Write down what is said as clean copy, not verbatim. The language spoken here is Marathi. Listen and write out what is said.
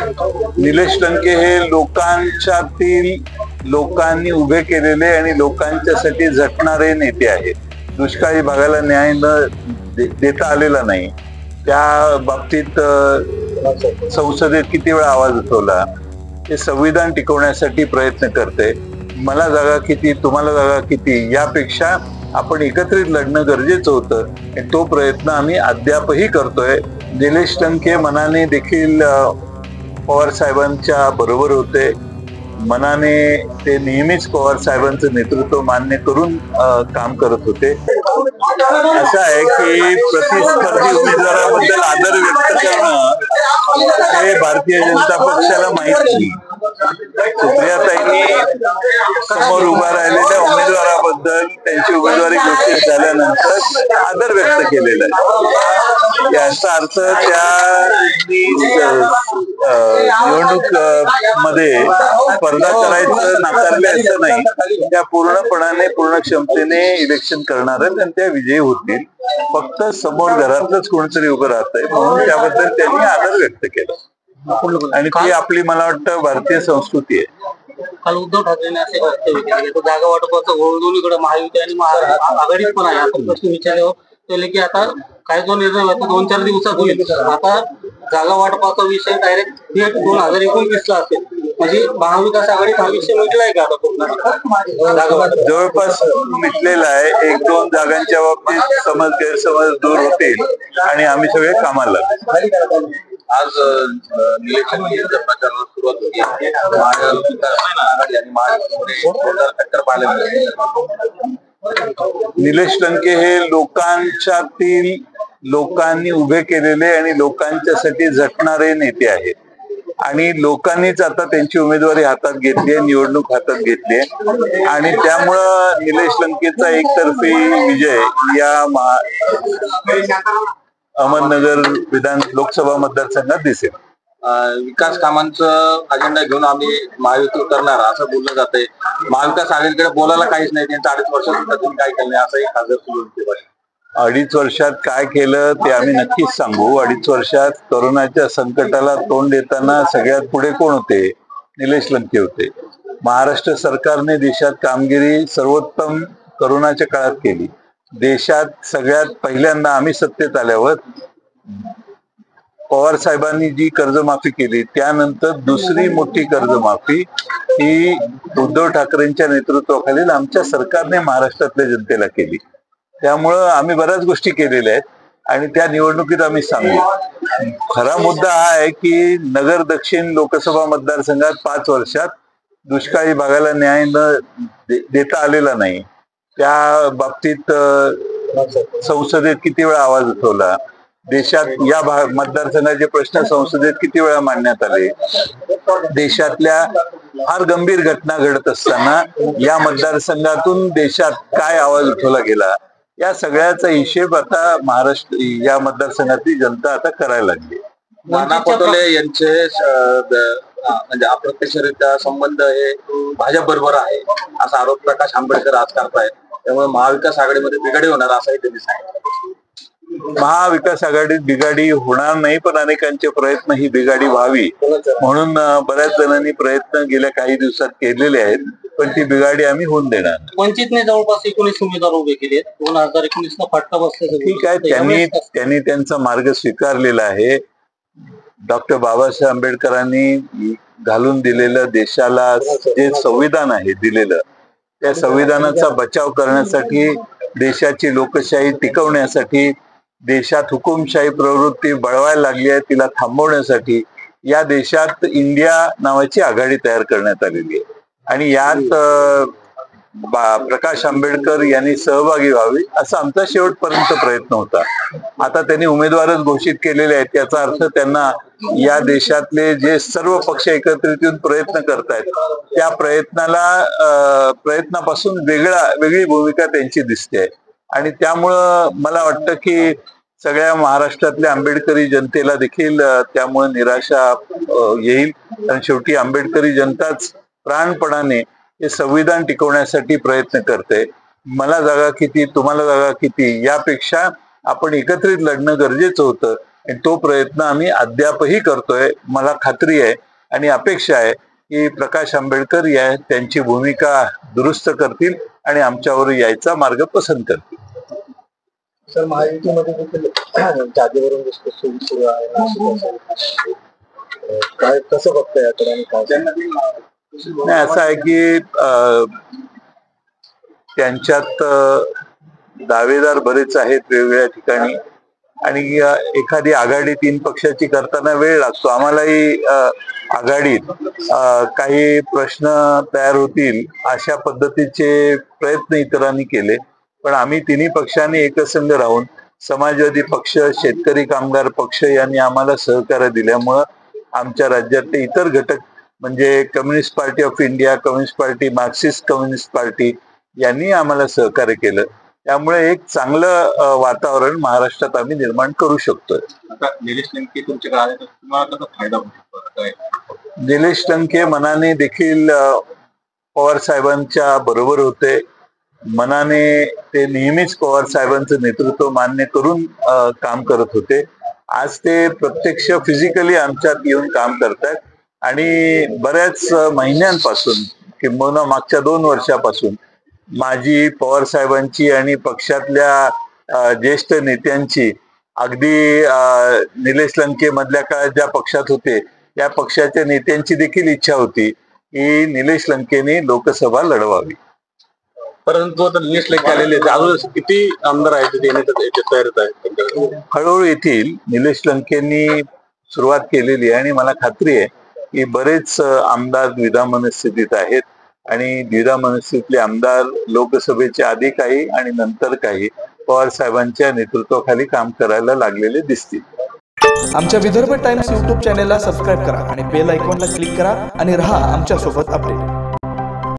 निलेश लंके हे लोकांच्यातील लोकांनी उभे केलेले आणि लोकांच्यासाठी झटणारे नेते आहेत. दुष्काळी भागाला न्याय देता आलेला नाही, त्या बाबतीत संसदेत किती वेळा आवाज उठवला. ते संविधान टिकवण्यासाठी प्रयत्न करते. मला जागा किती, तुम्हाला जागा किती, यापेक्षा आपण एकत्रित लढणं गरजेचं होतं आणि तो प्रयत्न आम्ही अद्यापही करतोय. निलेश लंके मनाने देखील पवार साहेबांच्या बरोबर होते. मनाने ते नेहमीच पवार साहेबांचं नेतृत्व मान्य करून काम करत होते. असं आहे की प्रतिस्पर्धी उमेदवाराबद्दल आदर व्यक्त करणं हे भारतीय जनता पक्षाला माहित नाही. सुप्रियाताईंनी समोर उभा राहिलेल्या उमेदवाराबद्दल त्यांची उमेदवारी घोषित झाल्यानंतर आदर व्यक्त केलेला आहे. याचा अर्थ त्या निवडणूक मध्ये स्पर्धा करायचं नाकारले असं नाही. त्या पूर्णपणाने पूर्ण क्षमतेने इलेक्शन करणार आहेत आणि त्या विजयी होतील. फक्त समोर घरातलंच कोणतरी उभं राहतंय म्हणून त्याबद्दल त्यांनी आदर व्यक्त केला आणि ती आपली मला वाटतं भारतीय संस्कृती आहे. काल उद्धव ठाकरेंनी असे वक्तव्य केले की जागा वाटपाचं घोळ दोन्हीकडे महायुती आणि आघाडीत पण आहे. आपण प्रश्न विचारल्यावर केले की आता काय जो निर्णय होता 2-4 दिवसात होईल. आता जागा वाटपाचा विषय डायरेक्ट थेट 2029 ला असेल. म्हणजे महाविकास आघाडीत हा विषय मिटलाय का आता पूर्ण? जवळपास मिटलेला आहे. 1-2 जागांच्या बाबतीत गैरसमज दूर होतील आणि आम्ही सगळे कामाला लागू. आज निलेश लंकेंच्या प्रचाराला सुरुवात होती आहे. आघाडी आणि महायुतीमध्ये टक्कर पाहायला मिळाली. निलेश लंके हे लोकांच्यातील लोकांनी उभे केलेले आणि लोकांच्यासाठी झटणारे नेते आहेत आणि लोकांनीच आता त्यांची उमेदवारी हातात घेतली आहे, निवडणूक हातात घेतली आहे आणि त्यामुळं निलेश लंकेचा एकतर्फी विजय या अहमदनगर विधान लोकसभा मतदारसंघात दिसेल. विकास कामांचं अजेंडा घेऊन आम्ही महायुती करणार असं बोललं जातंय. महाविकास आघाडीकडे बोलायला काहीच नाही. त्यांचं 2.5 वर्षात तुम्ही काय केलं नाही असंही खासदार सुरू. 2.5 वर्षात काय केलं ते आम्ही नक्कीच सांगू. 2.5 वर्षात कोरोनाच्या संकटाला तोंड देताना सगळ्यात पुढे कोण होते? निलेश लंके होते. महाराष्ट्र सरकारने देशात कामगिरी सर्वोत्तम कोरोनाच्या काळात केली. देशात सगळ्यात पहिल्यांदा आम्ही सत्तेत आल्यावर पवार साहेबांनी जी कर्जमाफी केली त्यानंतर दुसरी मोठी कर्जमाफी ही उद्धव ठाकरेंच्या नेतृत्वाखालील आमच्या सरकारने महाराष्ट्रातल्या जनतेला केली. त्यामुळं आम्ही बऱ्याच गोष्टी केलेल्या आहेत आणि त्या निवडणुकीत आम्ही सांगू. खरा मुद्दा हा आहे की नगर दक्षिण लोकसभा मतदारसंघात 5 वर्षात दुष्काळी भागाला न्याय देता आलेला नाही. त्या बाबतीत संसदेत किती वेळा आवाज उठवला. देशात या मतदारसंघाचे प्रश्न संसदेत किती वेळा मांडण्यात आले. देशातल्या फार गंभीर घटना घडत असताना या मतदारसंघातून देशात काय आवाज उठवला गेला या सगळ्याचा हिशेब आता महाराष्ट्र या मतदारसंघातली जनता आता करायला लागली. नाना पटोले यांचे म्हणजे अप्रत्यक्षरित्या संबंध हे भाजप बरोबर आहे असा आरोप प्रकाश आंबेडकर आज करतायत. त्यामुळे महाविकास आघाडीमध्ये बिघाडी होणार असंही त्यांनी सांगितलं. महाविकास आघाडीत बिघाडी होणार नाही पण अनेकांचे प्रयत्न ही बिघाडी व्हावी म्हणून बऱ्याच जणांनी प्रयत्न गेल्या काही दिवसात केलेले आहेत. पण ती बिघाडी आम्ही होऊन देणार. वंचितने जवळपास 19 उमेदवार उभे केले. 2019 ला फटका बसल्याचं ठीक आहे. त्यांनी त्यांचा मार्ग स्वीकारलेला आहे. डॉक्टर बाबासाहेब आंबेडकरांनी घालून दिलेलं देशाला जे संविधान आहे दिलेलं त्या संविधानाचा बचाव करण्यासाठी, देशाची लोकशाही टिकवण्यासाठी, देशात हुकुमशाही प्रवृत्ती बळवायला लागली आहे तिला थांबवण्यासाठी या देशात इंडिया नावाची आघाडी तयार करण्यात आलेली आहे आणि यात प्रकाश आंबेडकर यांनी सहभागी व्हावी असा आमचा शेवटपर्यंत प्रयत्न होता. आता त्यांनी उमेदवारच घोषित केलेले आहेत. याचा अर्थ त्यांना या देशातले जे सर्व पक्ष एकत्रित येऊन प्रयत्न करतायत त्या प्रयत्नापासून वेगळी भूमिका त्यांची दिसते आणि त्यामुळं मला वाटतं की सगळ्या महाराष्ट्रातल्या आंबेडकरी जनतेला देखील त्यामुळे निराशा येईल. आणि शेवटी आंबेडकरी जनताच प्राणपणाने हे संविधान टिकवण्यासाठी प्रयत्न करते. मला जागा किती, तुम्हाला जागा किती, यापेक्षा आपण एकत्रित लढणं गरजेचं होतं आणि तो प्रयत्न आम्ही अद्यापही करतोय. मला खात्री आहे आणि अपेक्षा आहे की प्रकाश आंबेडकर त्यांची भूमिका दुरुस्त करतील आणि आमच्यावर यायचा मार्ग पसंत करतील. सर, महायुतीमध्ये देखील जागेवरून डिस्कशन सुरू आहे, काय कसं बघताय याकडे आणि काय? नाही, असं आहे की त्यांच्यात दावेदार बरेच आहेत वेगवेगळ्या ठिकाणी आणि एखादी आघाडी 3 पक्षाची करताना वेळ लागतो. आम्हालाही आघाडीत काही प्रश्न तयार होतील अशा पद्धतीचे प्रयत्न इतरांनी केले, पण आम्ही 3 पक्षांनी एकसंघ राहून समाजवादी पक्ष, शेतकरी कामगार पक्ष यांनी आम्हाला सहकार्य दिल्यामुळं आमच्या राज्यातले इतर घटक म्हणजे communist party of India, communist party, Marxist communist party यांनी आम्हाला सहकार्य केलं. त्यामुळे एक चांगलं वातावरण महाराष्ट्रात आम्ही निर्माण करू शकतोय. आता निलेश लंके तुमच्याकडे आले तर तुम्हाला कसा फायदा होतो? निलेश लंके मनाने देखील पवार साहेबांच्या बरोबर होते. मनाने ते नेहमीच पवार साहेबांचं नेतृत्व मान्य करून काम करत होते. आज ते प्रत्यक्ष फिजिकली आमच्यात येऊन काम करतात आणि बऱ्याच महिन्यांपासून किंबहुना मागच्या 2 वर्षापासून माझी, पवार साहेबांची आणि पक्षातल्या ज्येष्ठ नेत्यांची, अगदी निलेश लंके मधल्या काळात ज्या पक्षात होते त्या पक्षाच्या नेत्यांची देखील इच्छा होती की निलेश लंकेने लोकसभा लढवावी. परंतु आता निलेश लंके आलेले अजून किती आमदार आहेत ते तयारीत आहेत? हळूहळू येथील. निलेश लंकेंनी सुरुवात केलेली आहे आणि मला खात्री आहे की बरेच आमदार द्विधा मनस्थितीत आहेत आणि द्विधा मनस्थितीतले आमदार लोकसभेचे आधी काही आणि नंतर काही पवार साहेबांच्या नेतृत्वाखाली काम करायला लागलेले दिसतील. आमच्या विदर्भ टाइम्स YouTube चॅनेलला सबस्क्राईब करा आणि बेल आयकॉनला क्लिक करा आणि रहा आमच्या सोबत अपडेट.